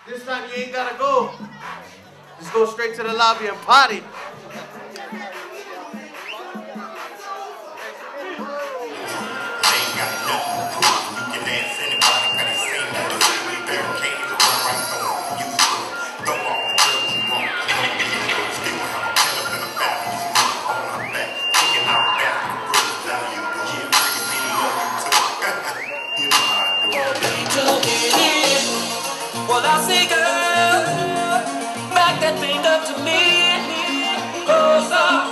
This time you ain't gotta go. Just go straight to the lobby and party. Well, I say, girl, back that thing up to me. Oh, so